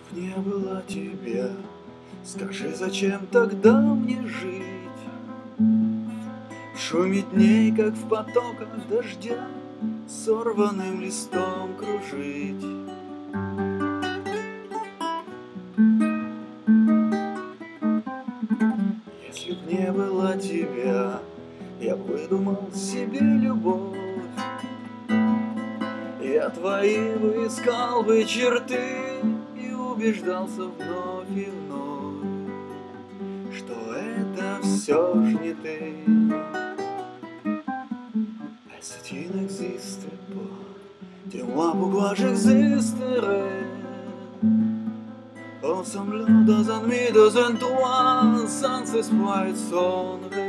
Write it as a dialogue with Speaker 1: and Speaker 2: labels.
Speaker 1: б не было тебя, скажи, зачем тогда мне жить? В шуме дней, как в потоках дождя, сорванным листом кружить. Если б не было тебя, я выдумал себе любовь. Я твои бы искал бы черты и убеждался вновь и вновь, что это все ж не ты. Et tu n'existes pas, dis-moi pourquoi j'existerais en semblant dans un nuit, dans un toit, sans espoir et sans rêve.